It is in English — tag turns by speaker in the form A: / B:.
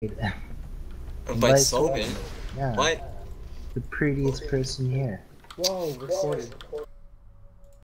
A: By Sobin?
B: Yeah.
A: What?
B: The prettiest person here.
C: Whoa, recorded.